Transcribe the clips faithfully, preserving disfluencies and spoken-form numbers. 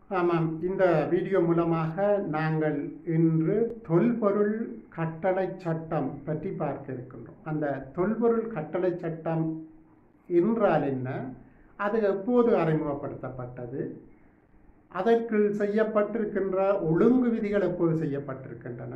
ஆமாம். இந்த வீடியோ மூலமாக நாங்கள் இன்று தொல்பொருள் கட்டளைச் சட்டம் பற்றி பார்க்க இருக்கின்றோம். அந்த தொல்பொருள் கட்டளைச் சட்டம் என்றால் என்ன? அது எப்போது அறிமுகப்படுத்தப்பட்டது? அதற்கு செய்யப்பட்டிருக்கின்ற ஒழுங்கு விதிகள் எப்போது செய்யப்பட்டிருக்கின்றன?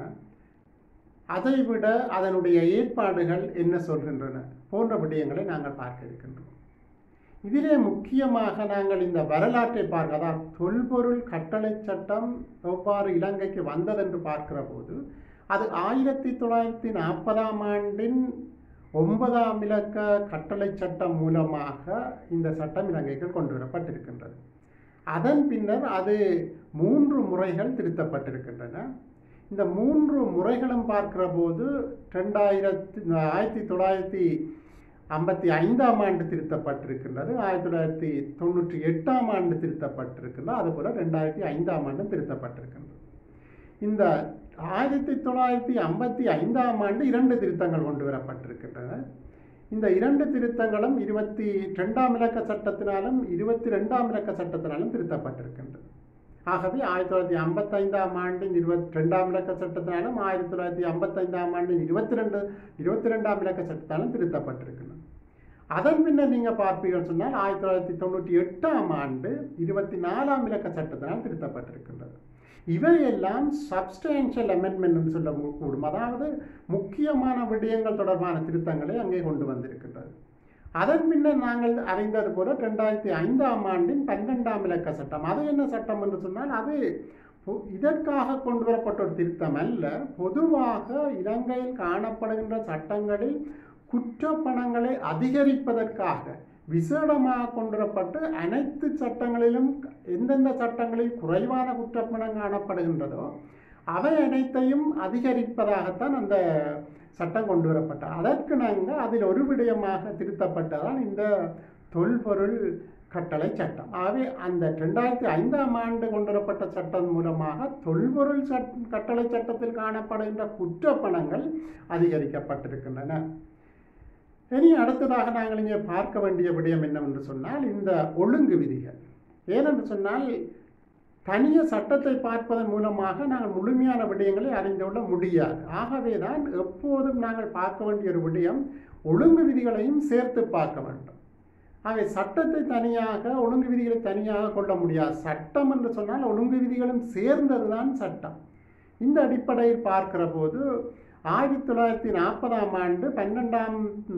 அதைவிட அதனுடைய ஏற்பாடுகள் என்ன சொல்கின்றன போன்ற விடயங்களை நாங்கள் பார்க்க இருக்கின்றோம். இதிலே முக்கியமாக நாங்கள் இந்த வரலாற்றை பார்க்க, அதாவது தொல்பொருள் கட்டளை சட்டம் எவ்வாறு இலங்கைக்கு வந்ததென்று பார்க்கிற போது அது ஆயிரத்தி தொள்ளாயிரத்தி நாற்பதாம் ஆண்டின் ஒன்பதாம் இலக்க கட்டளை சட்டம் மூலமாக இந்த சட்டம் இலங்கைக்கு கொண்டு வரப்பட்டிருக்கின்றது. அதன் பின்னர் அது மூன்று முறைகள் திருத்தப்பட்டிருக்கின்றன. இந்த மூன்று முறைகளும் பார்க்கிற போது ரெண்டாயிரத்தி ஆயிரத்தி தொள்ளாயிரத்தி ஐம்பத்தி ஐந்தாம் ஆண்டு திருத்தப்பட்டிருக்கின்றது, ஆயிரத்தி தொள்ளாயிரத்தி தொண்ணூற்றி எட்டாம் ஆண்டு திருத்தப்பட்டிருக்கின்றது, அதுபோல் ரெண்டாயிரத்தி ஐந்தாம் ஆண்டு திருத்தப்பட்டிருக்கின்றது. இந்த ஆயிரத்தி தொள்ளாயிரத்தி ஐம்பத்தி ஐந்தாம் ஆண்டு இரண்டு திருத்தங்கள் கொண்டு வரப்பட்டிருக்கின்றன. இந்த இரண்டு திருத்தங்களும் இருபத்தி ரெண்டாம் இலக்க சட்டத்தினாலும் இருபத்தி ரெண்டாம் இலக்க சட்டத்தினாலும் திருத்தப்பட்டிருக்கின்றது. ஆகவே ஆயிரத்தி தொள்ளாயிரத்தி ஐம்பத்தி ஐந்தாம் ஆண்டின் இருபத்தி ரெண்டாம் இலக்க சட்டத்தினாலும் ஆயிரத்தி தொள்ளாயிரத்தி ஐம்பத்தி ஐந்தாம் ஆண்டின் இருபத்தி ரெண்டு இருபத்தி ரெண்டாம் இலக்க சட்டத்தாலும் திருத்தப்பட்டிருக்கின்றன. அதன் பின்னர் நீங்கள் பார்ப்பீர்கள் சொன்னால் ஆயிரத்தி தொள்ளாயிரத்தி தொண்ணூற்றி எட்டாம் ஆண்டு இருபத்தி நாலாம் இலக்க சட்டத்தினால் திருத்தப்பட்டிருக்கின்றது. இவையெல்லாம் சப்ஸ்டான்ஷியல் அமெண்ட்மெண்ட் சொல்ல கூடும், அதாவது முக்கியமான விடயங்கள் தொடர்பான திருத்தங்களை அங்கே கொண்டு வந்திருக்கின்றது. அதன் பின்னர் நாங்கள் அறிந்தது போல ரெண்டாயிரத்தி ஐந்தாம் ஆண்டின் பன்னிரெண்டாம் இலக்க சட்டம், அது என்ன சட்டம் என்று சொன்னால் அது இதற்காக கொண்டு வரப்பட்ட ஒரு திருத்தம் அல்ல. பொதுவாக இலங்கையில் காணப்படுகின்ற சட்டங்களில் குற்றப்பணங்களை அதிகரிப்பதற்காக விசேடமாக கொண்டு வரப்பட்டு அனைத்து சட்டங்களிலும் எந்தெந்த சட்டங்களில் குறைவான குற்றப்பணம் காணப்படுகின்றதோ அவை அனைத்தையும் அதிகரிப்பதாகத்தான் அந்த சட்டம் கொண்டு வரப்பட்டது. அதற்கு நாங்கள் அதில் ஒரு விடயமாக திருத்தப்பட்டதான் இந்த தொல்பொருள் கட்டளை சட்டம். ஆகவே அந்த ரெண்டாயிரத்தி ஐந்தாம் ஆண்டு கொண்டு வரப்பட்ட சட்டம் மூலமாக தொல்பொருள் சட் கட்டளை சட்டத்தில் காணப்படுகின்ற குற்றப்பணங்கள் அதிகரிக்கப்பட்டிருக்கின்றன. இனி அடுத்ததாக நாங்கள் இங்கே பார்க்க வேண்டிய விடயம் என்னவென்று சொன்னால் இந்த ஒழுங்கு விதிகள். ஏனென்று சொன்னால் தனிய சட்டத்தை பார்ப்பதன் மூலமாக நாங்கள் முழுமையான விடயங்களை அறிந்து கொள்ள முடியாது. ஆகவே தான் எப்போதும் நாங்கள் பார்க்க வேண்டிய ஒரு விடயம் ஒழுங்கு விதிகளையும் சேர்த்து பார்க்க வேண்டும். ஆகவே சட்டத்தை தனியாக ஒழுங்கு விதிகளை தனியாக கொள்ள முடியாது. சட்டம் என்று சொன்னால் ஒழுங்கு விதிகளும் சேர்ந்தது தான் சட்டம். இந்த அடிப்படையில் பார்க்கிற போது ஆயிரத்தி தொள்ளாயிரத்தி நாற்பதாம் ஆண்டு பன்னெண்டாம்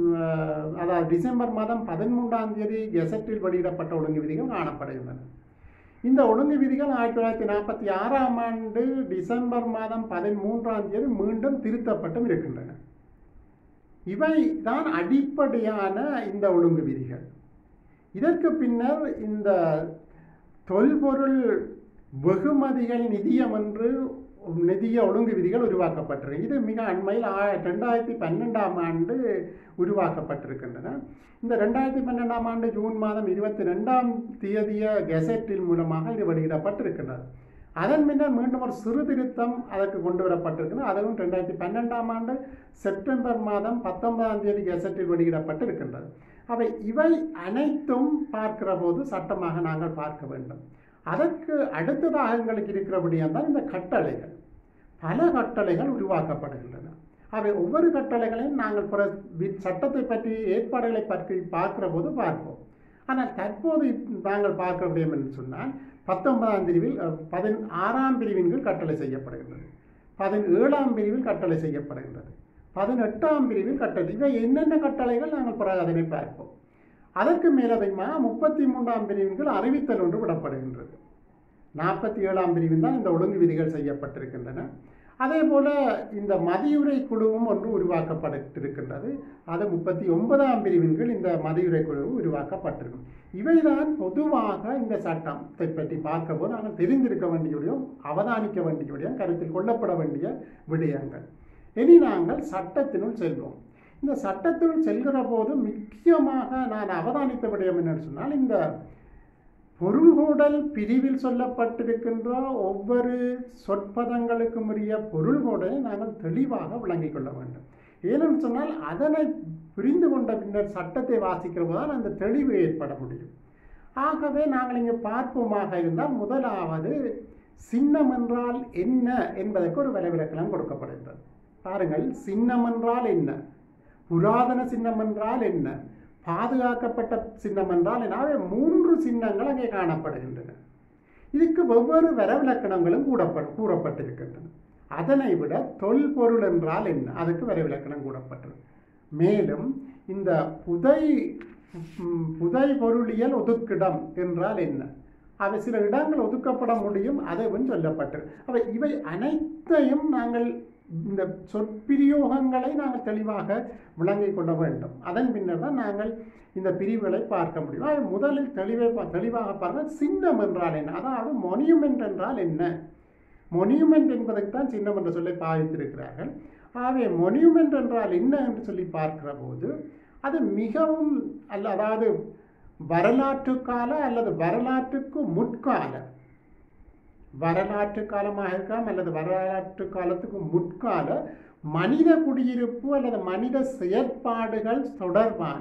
அதாவது டிசம்பர் மாதம் பதிமூன்றாம் தேதி கெசட்டில் வெளியிடப்பட்ட ஒழுங்கு விதிகள் காணப்படுகின்றன. இந்த ஒழுங்கு விதிகள் ஆயிரத்தி தொள்ளாயிரத்தி நாற்பத்தி ஆறாம் ஆண்டு டிசம்பர் மாதம் பதிமூன்றாம் தேதி மீண்டும் திருத்தப்பட்டும் இருக்கின்றன. இவை தான் அடிப்படையான இந்த ஒழுங்கு விதிகள். இதற்கு பின்னர் இந்த தொல்பொருள் வெகுமதிகள் நிதியம் என்று நிதிய ஒழுங்கு விதிகள் உருவாக்கப்பட்டிருக்கு. இது மிக அண்மையில் ரெண்டாயிரத்தி பன்னெண்டாம் ஆண்டு உருவாக்கப்பட்டிருக்கின்றன. இந்த ரெண்டாயிரத்தி பன்னெண்டாம் ஆண்டு ஜூன் மாதம் இருபத்தி ரெண்டாம் தேதிய கெசட்டில் மூலமாக இது வெளியிடப்பட்டிருக்கின்றது. அதன் பின்னர் மீண்டும் ஒரு சிறு திருத்தம் அதற்கு கொண்டு வரப்பட்டிருக்கிறது. அதுவும் ரெண்டாயிரத்தி பன்னெண்டாம் ஆண்டு செப்டம்பர் மாதம் பத்தொன்பதாம் தேதி கெசட்டில் வெளியிடப்பட்டிருக்கின்றது. அவை இவை அனைத்தும் பார்க்கிற போது சட்டமாக நாங்கள் பார்க்க வேண்டும். அதற்கு அடுத்ததாக எங்களுக்கு இருக்கிறபடியாக தான் இந்த கட்டளைகள். பல கட்டளைகள் உருவாக்கப்படுகின்றன. அவை ஒவ்வொரு கட்டளைகளையும் நாங்கள் பிற சட்டத்தை பற்றி ஏற்பாடுகளை பற்றி பார்க்கிற போது பார்ப்போம். ஆனால் தற்போது நாங்கள் பார்க்க முடியும் என்று சொன்னால் பத்தொன்பதாம் பிரிவில் பதினாறாம் பிரிவின் கீழ் கட்டளை செய்யப்படுகின்றது, பதினேழாம் பிரிவில் கட்டளை செய்யப்படுகின்றது, பதினெட்டாம் பிரிவில் கட்டளை. இவை என்னென்ன கட்டளைகள் நாங்கள் பிறகு அதனை பார்ப்போம். அதற்கு மேலதைமாக முப்பத்தி மூன்றாம் பிரிவின்கள் அறிவித்தல் ஒன்று விடப்படுகின்றது. நாற்பத்தி ஏழாம் பிரிவில் தான் இந்த ஒழுங்கு விதிகள் செய்யப்பட்டிருக்கின்றன. அதே போல இந்த மதியுரை குழுவும் ஒன்று உருவாக்கப்பட்டிருக்கின்றது. அது முப்பத்தி ஒன்பதாம் பிரிவின்கள் இந்த மதியுரை குழு உருவாக்கப்பட்டிருக்கும். இவைதான் பொதுவாக இந்த சட்டத்தை பற்றி பார்க்க போது நாங்கள் தெரிந்திருக்க வேண்டிய அவதானிக்க வேண்டிய கருத்தில் கொள்ளப்பட வேண்டிய விடயங்கள். இனி நாங்கள் சட்டத்தினுள் செல்வோம். இந்த சட்டத்தினுள் செல்கிற போது முக்கியமாக நான் அவதானித்த விடயம் என்னன்னு சொன்னால் இந்த பொருள்கூடல் பிரிவில் சொல்லப்பட்டிருக்கின்ற ஒவ்வொரு சொற்பதங்களுக்கும் உரிய பொருள்கூடலை நாங்கள் தெளிவாக விளங்கிக் கொள்ள வேண்டும். ஏனென்று சொன்னால் அதனை புரிந்து கொண்ட பின்னர் சட்டத்தை வாசிக்கிற போதுதான் அந்த தெளிவு ஏற்பட முடியும். ஆகவே நாங்கள் இங்கே பார்ப்போமாக இருந்தால் முதலாவது சின்னம் என்றால் என்ன என்பதற்கு ஒரு வரைவிலக்கணம் கொடுக்கப்படுகிறது. பாருங்கள், சின்னம் என்றால் என்ன, புராதன சின்னம் என்றால் என்ன, பாதுகாக்கப்பட்ட சின்னம் என்றால் என்ன, மூன்று சின்னங்கள் அங்கே காணப்படுகின்றன. இதுக்கு வெவ்வேறு வரைவிலக்கணங்களும் கூடப்ப கூறப்பட்டிருக்கின்றன. அதனை விட தொல்பொருள் என்றால் என்ன, அதுக்கு வரைவிலக்கணம் கூறப்பட்டது. மேலும் இந்த புதை புதை பொருளியல் ஒதுக்கிடம் என்றால் என்ன, அவை சில இடங்கள் ஒதுக்கப்பட முடியும், அதுவும் சொல்லப்பட்டது. அவை இவை அனைத்தையும் நாங்கள் இந்த சொற்பிரயோகங்களை நாங்கள் தெளிவாக விளங்கிக் கொள்ள வேண்டும். அதன் பின்னர் தான் நாங்கள் இந்த பிரிவுகளை பார்க்க முடியும். அது முதலில் தெளிவை தெளிவாக பார்க்க சின்னம் என்றால் என்ன, அதாவது மொனியுமெண்ட் என்றால் என்ன. மொனியுமெண்ட் என்பதற்கு தான் சின்னம் என்ற சொல்லை பாவித்திருக்கிறார்கள். ஆகவே மொனியுமெண்ட் என்றால் என்ன என்று சொல்லி பார்க்கிற போது அது மிகவும் அல்ல, அதாவது வரலாற்று கால அல்லது வரலாற்றுக்கு முற்கால, வரலாற்று காலமாக இருக்கலாம் அல்லது வரலாற்று காலத்துக்கு முற்கால மனித குடியிருப்பு அல்லது மனித செயற்பாடுகள் தொடர்பான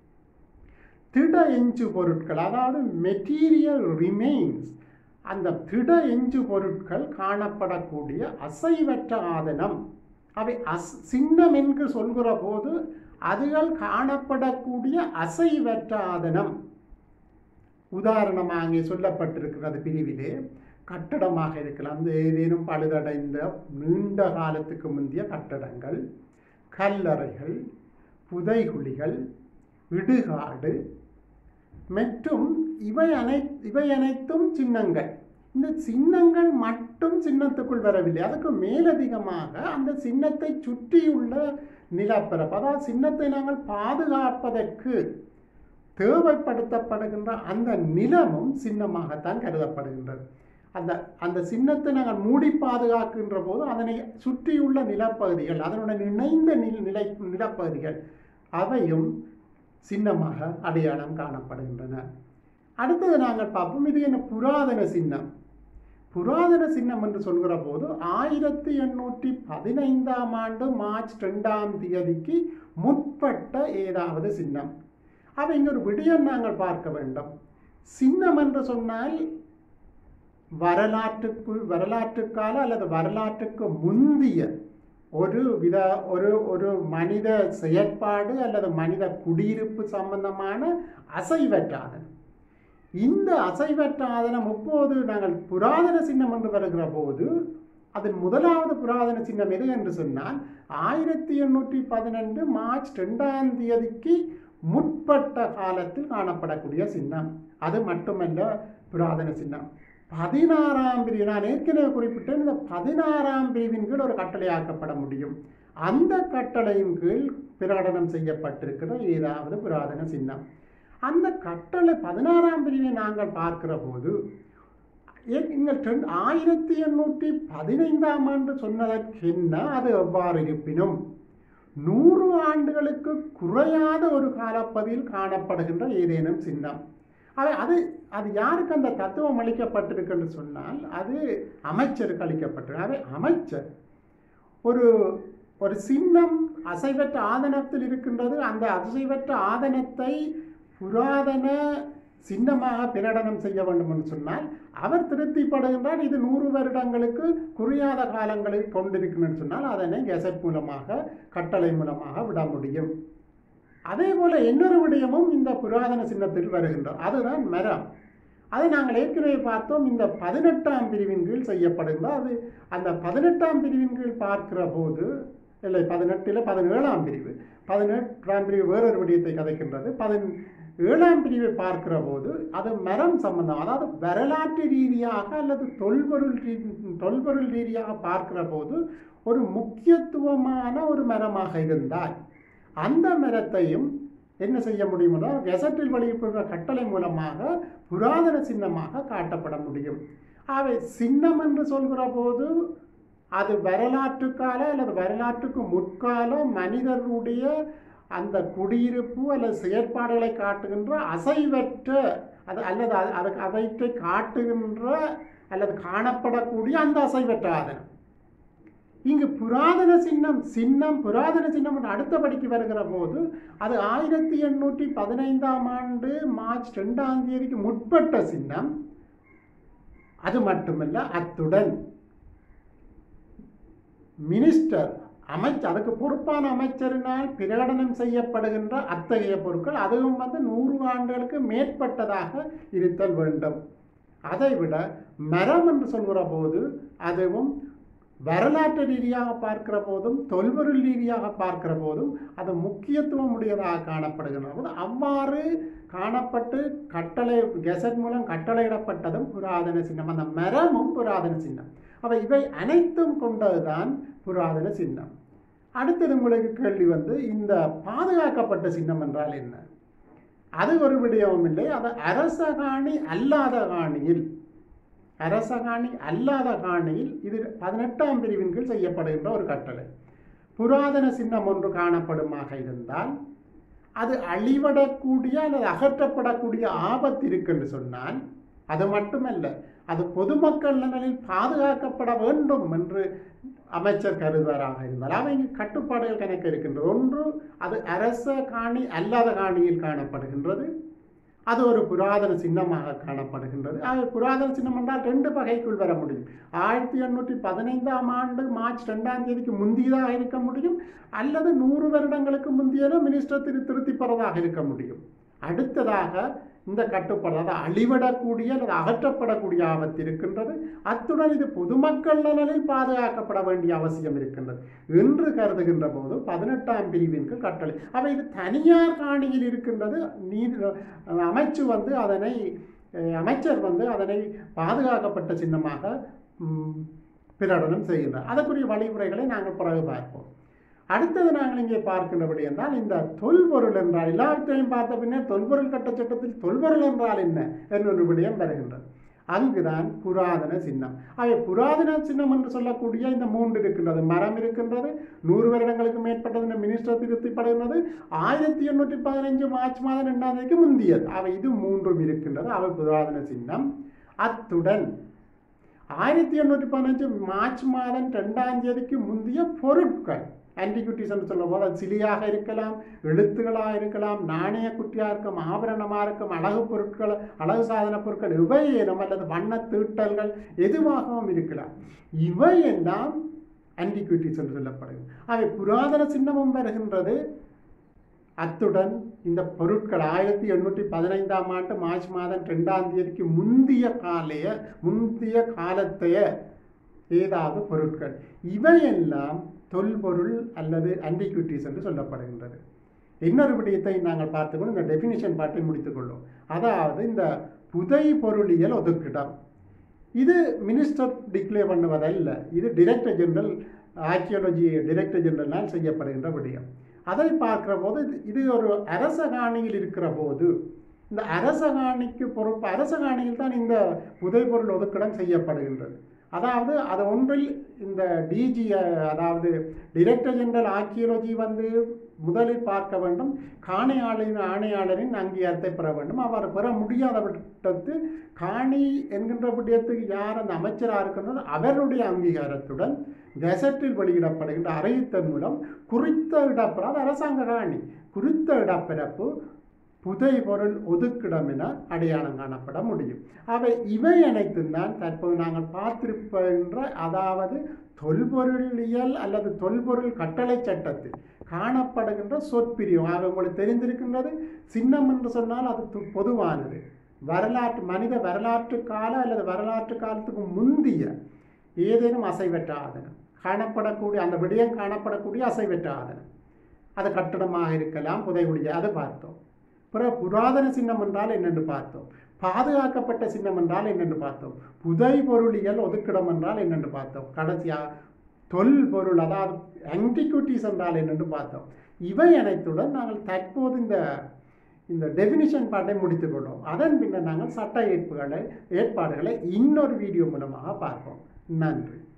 திட எஞ்சு பொருட்கள், அதாவது மெட்டீரியல் ரிமைன்ஸ், அந்த திட எஞ்சு பொருட்கள் காணப்படக்கூடிய அசைவற்ற ஆதனம். அவை அஸ் சின்னம் என்று சொல்கிற போது அதுகள் காணப்படக்கூடிய அசைவற்ற ஆதனம். உதாரணமாக அங்கே சொல்லப்பட்டிருக்கிறது பிரிவிலே கட்டடமாக இருக்கலாம், ஏதேனும் பழுதடைந்த நீண்ட காலத்துக்கு முந்தைய கட்டடங்கள், கல்லறைகள், புதைகுழிகள், இடுகாடு மற்றும் இவை அனை இவை அனைத்தும் சின்னங்கள். இந்த சின்னங்கள் மட்டும் சின்னத்துக்குள் வரவில்லை, அதுக்கு மேலதிகமாக அந்த சின்னத்தை சுற்றியுள்ள நிலப்பரப்பு, அதாவது சின்னத்தை நாங்கள் பாதுகாப்பதற்கு தேவைப்படுத்தப்படுகின்ற அந்த நிலமும் சின்னமாகத்தான் கருதப்படுகின்றது. அந்த அந்த சின்னத்தை நாங்கள் மூடி பாதுகாக்கின்ற போது அதனை சுற்றியுள்ள நிலப்பகுதிகள், அதனுடன் இணைந்த நில நிலை நிலப்பகுதிகள் அவையும் சின்னமாக அடையாளம் காணப்படுகின்றன. அடுத்தது நாங்கள் பார்ப்போம், இது என்ன புராதன சின்னம். புராதன சின்னம் என்று சொல்கிற போது ஆயிரத்தி எண்ணூற்றி பதினைந்தாம் ஆண்டு மார்ச் ரெண்டாம் தேதிக்கு முற்பட்ட ஏதாவது சின்னம். அவை இங்கே ஒரு விடயம் நாங்கள் பார்க்க வேண்டும். சின்னம் என்று சொன்னால் வரலாற்றுக்குள் வரலாற்றுக்கால அல்லது வரலாற்றுக்கு முந்திய ஒரு வித ஒரு ஒரு மனித செயற்பாடு அல்லது மனித குடியிருப்பு சம்பந்தமான அசைவற்றாதனம். இந்த அசைவற்ற ஆதனம் இப்போது நாங்கள் புராதன சின்னம் என்று வருகிற போது அதன் முதலாவது புராதன சின்னம் எது என்று சொன்னால் ஆயிரத்தி எண்ணூற்றி பதினெண்டு மார்ச் ரெண்டாம் தேதிக்கு முற்பட்ட காலத்தில் காணப்படக்கூடிய சின்னம். அது மட்டுமல்ல புராதன சின்னம். பதினாறாம் பிரிவு, நான் ஏற்கனவே குறிப்பிட்டேன், இந்த பதினாறாம் பிரிவின் கீழ் ஒரு கட்டளையாக்கப்பட முடியும். அந்த கட்டளையின் கீழ் பிரகடனம் செய்யப்பட்டிருக்கிற ஏதாவது புராதன சின்னம். அந்த கட்டளை பதினாறாம் பிரிவை நாங்கள் பார்க்கிற போது எங்கள் ஆயிரத்தி எண்ணூற்றி பதினைந்தாம் ஆண்டு சொன்னதற்கு என்ன, அது எவ்வாறு இருப்பினும் நூறு ஆண்டுகளுக்கு குறையாத ஒரு காலப்பகுதியில் காணப்படுகின்ற ஏதேனும் சின்னம். அவை அது அது யாருக்கு அந்த தத்துவம் அளிக்கப்பட்டிருக்கு என்று சொன்னால் அது அமைச்சருக்கு அளிக்கப்பட்டிருக்கு. அவை அமைச்சர் ஒரு ஒரு சின்னம் அசைவற்ற ஆதனத்தில் இருக்கின்றது, அந்த அசைவற்ற ஆதனத்தை புராதன சின்னமாக பிரகடனம் செய்ய வேண்டும் என்று சொன்னால் அவர் திருப்திப்படுகின்றார், இது நூறு வருடங்களுக்கு குறையாத காலங்களில் கொண்டிருக்குன்னு சொன்னால் அதனை கெசட் மூலமாக கட்டளை மூலமாக விட முடியும். அதே போல இன்னொரு விடயமும் இந்த புராதன சின்னத்தில் வருகின்றது, அதுதான் மரம். அதை நாங்கள் ஏற்கனவே பார்த்தோம், இந்த பதினெட்டாம் பிரிவின் கீழ் செய்யப்படுகின்றது. அது அந்த பதினெட்டாம் பிரிவின் கீழ் பார்க்கிற போது இல்லை பதினெட்டில் பதினேழாம் பிரிவு பதினெட்டாம் பிரிவு வேறொரு விடயத்தை கதைக்கின்றது. பதின் ஏழாம் பிரிவை பார்க்கிற போது அது மரம் சம்பந்தம், அதாவது வரலாற்று ரீதியாக அல்லது தொல்பொருள் தொல்பொருள் ரீதியாக பார்க்கிற போது ஒரு முக்கியத்துவமான ஒரு மரமாக இருந்தால் அந்த மரத்தையும் என்ன செய்ய முடியும் என்றால் கெசட்டில் வெளியிடுகிற கட்டளை மூலமாக புராதன சின்னமாக காட்டப்பட முடியும். அவை சின்னம் என்று சொல்கிற போது அது வரலாற்று கால அல்லது வரலாற்றுக்கு முற்கால மனிதர்களுடைய அந்த குடியிருப்பு அல்லது செயற்பாடுகளை காட்டுகின்ற அசைவற்ற அது அல்லது அதுக்கு அவற்றை காட்டுகின்ற அல்லது காணப்படக்கூடிய அந்த அசைவற்ற ஆதனம். இங்கு புராதன சின்னம் சின்னம் புராதன சின்னம் என்று அடுத்தபடிக்கு வருகிற போது அது ஆயிரத்தி எண்ணூற்றி பதினைந்தாம் ஆண்டு மார்ச் ரெண்டாம் தேதிக்கு முற்பட்ட சின்னம். அது மட்டுமல்ல, அத்துடன் மினிஸ்டர் அமைச்சர் அதுக்கு பொறுப்பான அமைச்சரினால் பிரகடனம் செய்யப்படுகின்ற அத்தகைய பொருட்கள் அதுவும் வந்து நூறு ஆண்டுகளுக்கு மேற்பட்டதாக இருத்தல் வேண்டும். அதைவிட மரம் என்று சொல்கிற போது அதுவும் வரலாற்று ரீதியாக பார்க்கிற போதும் தொல்பொருள் ரீதியாக பார்க்கிற போதும் அது முக்கியத்துவம் உடையதாக காணப்படுகின்றது. அவ்வாறு காணப்பட்டு கட்டளை கெசட் மூலம் கட்டளையிடப்பட்டதும் புராதன சின்னம். அந்த மரமும் புராதன சின்னம். அவை இவை அனைத்தும் கொண்டதுதான் புராதன சின்னம். அடுத்தது உங்களுக்கு கேள்வி வந்து, இந்த பாதுகாக்கப்பட்ட சின்னம் என்றால் என்ன? அது ஒரு விடயமும் இல்லை. அது அரசகாணி அல்லாத காணியில் அரசகாணி அல்லாத காணியில் இது பதினெட்டாம் பிரிவின் கீழ் செய்யப்படுகின்ற ஒரு கட்டளை. புராதன சின்னம் ஒன்று காணப்படுமாக இருந்தால் அது அழிவடக்கூடிய அல்லது அகற்றப்படக்கூடிய ஆபத்து இருக்குன்னு சொன்னால், அது மட்டுமல்ல, அது பொதுமக்கள் நலனில் பாதுகாக்கப்பட வேண்டும் என்று அமைச்சர் கருதுவராக இருந்தால் அவை கட்டுப்பாடுகள் கணக்கு இருக்கின்றது. ஒன்று, அது அரச காணி அல்லாத காணியில் காணப்படுகின்றது. அது ஒரு புராதன சின்னமாக காணப்படுகின்றது. அது புராதன சின்னம் என்றால் ரெண்டு வகைக்குள் வர முடியும். ஆயிரத்தி எண்ணூற்றி பதினைந்தாம் ஆண்டு மார்ச் ரெண்டாம் தேதிக்கு முந்தியதாக இருக்க முடியும், அல்லது நூறு வருடங்களுக்கு முந்தியதோ மினிஸ்டர் திரு திருத்தி பெறதாக இருக்க முடியும். அடுத்ததாக இந்த கட்டுப்பாடு அதாவது அழிவிடக்கூடிய அல்லது அகற்றப்படக்கூடிய ஆபத்து இருக்கின்றது. அத்துடன் இது பொதுமக்கள் நலனில் பாதுகாக்கப்பட வேண்டிய அவசியம் இருக்கின்றது என்று கருதுகின்ற போது பதினெட்டாம் பிரிவின் கீழ் கட்டளை. அவை இது தனியார் காணியில் இருக்கின்றது. நீதி அமைச்சு வந்து அதனை அமைச்சர் வந்து அதனை பாதுகாக்கப்பட்ட சின்னமாக பிரகடனம் செய்கின்றார். அதற்குரிய வழிமுறைகளை நாங்கள் பிறகு பார்ப்போம். அடுத்தது நாங்கள் இங்கே பார்க்கின்றபடி என்றால், இந்த தொல்பொருள் என்றால் எல்லாவற்றையும் பார்த்த பின்னர் தொல்பொருள் கட்ட சட்டத்தில் தொல்பொருள் என்றால் என்ன என்னொரு விடயம் வருகின்றது. அங்குதான் புராதன சின்னம். அவை புராதன சின்னம் என்று சொல்லக்கூடிய இந்த மூன்று இருக்கின்றது. மரம் இருக்கின்றது, நூறு வருடங்களுக்கு மேற்பட்டது மினிஸ்டர் திருத்திப்படுகின்றது, ஆயிரத்தி எண்ணூற்றி பதினைஞ்சு மார்ச் மாதம் இரண்டாம் தேதிக்கு முந்தியது. அவை இது மூன்றும் இருக்கின்றது. அவை புராதன சின்னம். அத்துடன் ஆயிரத்தி எண்ணூற்றி பதினஞ்சு மார்ச் மாதம் இரண்டாம் தேதிக்கு முந்திய பொருட்கள் ஆன்டிக்விட்டிஸ் என்று சொல்லும் போது அது சிலியாக இருக்கலாம், எழுத்துக்களாக இருக்கலாம், நாணய குட்டியாக இருக்கும், ஆபரணமாக இருக்கும், அழகு பொருட்கள், அழகு சாதன பொருட்கள், இவையேனும் அல்லது வண்ண தீட்டல்கள் எதுவாகவும் இருக்கலாம். இவை எல்லாம் ஆன்டிக்விட்டிஸ் என்று சொல்லப்படுது. அவை புராதன சின்னமும் வருகின்றது. அத்துடன் இந்த பொருட்கள் ஆயிரத்தி எண்ணூற்றி பதினைந்தாம் ஆண்டு மார்ச் மாதம் ரெண்டாம் தேதிக்கு முந்திய காலைய முந்திய காலத்தைய ஏதாவது பொருட்கள் இவையெல்லாம் தொல்பொருள் அல்லது ஆன்டிக்விட்டிஸ் என்று சொல்லப்படுகின்றது. இன்னொரு விடயத்தை நாங்கள் பார்த்துக்கொண்டு இந்த டெஃபினிஷன் பாட்டை முடித்துக்கொள்ளும். அதாவது இந்த புதை பொருளியல் ஒதுக்கிடம் இது மினிஸ்டர் டிக்ளேர் பண்ணுவதல்ல, இது டைரக்டர் ஜெனரல் ஆர்கியாலஜி டைரக்டர் ஜெனரலால் செய்யப்படுகின்ற விடயம். அதை பார்க்கிற போது இது ஒரு அரச காணியில் இருக்கிற போது இந்த அரச காணிக்கு பொறுப்பு அரச காணியில் தான் இந்த புதை பொருள் ஒதுக்கிடம் செய்யப்படுகின்றது. அதாவது அது ஒன்றில் இந்த டிஜி அதாவது டைரக்டர் ஜெனரல் ஆர்கியாலஜி வந்து முதலில் பார்க்க வேண்டும், காணியாளரின் ஆணையாளரின் அங்கீகாரத்தை பெற வேண்டும். அவர் பெற முடியாத விடத்து காணி என்கின்ற விடயத்துக்கு யார் அந்த அமைச்சராக இருக்கின்றனர் அவருடைய அங்கீகாரத்துடன் கெசட்டில் வெளியிடப்படுகின்ற அறிவித்தல் மூலம் குறித்த இடப்பெறாத அரசாங்க காணி குறித்த இடப்பிறப்பு புதை பொருள் ஒதுக்கிடம் என அடையாளம் காணப்பட முடியும். அவை இவை அனைத்தும் தான் தற்போது நாங்கள் பார்த்திருக்கின்ற அதாவது தொல்பொருளியல் அல்லது தொல்பொருள் கட்டளை சட்டத்தில் காணப்படுகின்ற சொற்பிரிவு. ஆக உங்களுக்கு தெரிந்திருக்கின்றது, சின்னம் என்று சொன்னால் அது பொதுவானது. வரலாற்று மனித வரலாற்று கால அல்லது வரலாற்று காலத்துக்கு முந்திய ஏதேனும் அசைவற்ற ஆதனம் காணப்படக்கூடிய அந்த விடயம் காணப்படக்கூடிய அசைவற்ற ஆதனம், அது கட்டடமாக இருக்கலாம், புதைகுடிய அதை பார்த்தோம். பிறகு புராதன சின்னம் என்றால் என்னென்று பார்த்தோம், பாதுகாக்கப்பட்ட சின்னம் என்றால் என்னென்று பார்த்தோம், புதை பொருளியல் ஒதுக்கிடம் என்றால் என்னென்று பார்த்தோம், கடைசியாக தொல் பொருள் அதாவது ஆன்டிக்விட்டிஸ் என்றால் என்னென்று பார்த்தோம். இவை அனைத்துடன் நாங்கள் தற்போது இந்த இந்த டெஃபினிஷன் பாட்டை முடித்துக்கொள்வோம். அதன் பின்னர் நாங்கள் சட்ட ஏற்பாடுகளை ஏற்பாடுகளை இன்னொரு வீடியோ மூலமாக பார்ப்போம். நன்றி.